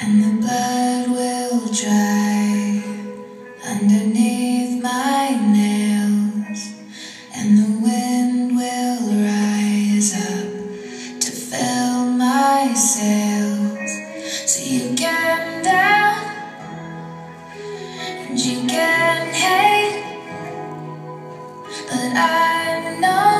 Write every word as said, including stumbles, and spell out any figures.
and the blood will dry underneath my nails, and the wind will rise up to fill my sails. So you can doubt and you can hate, but I know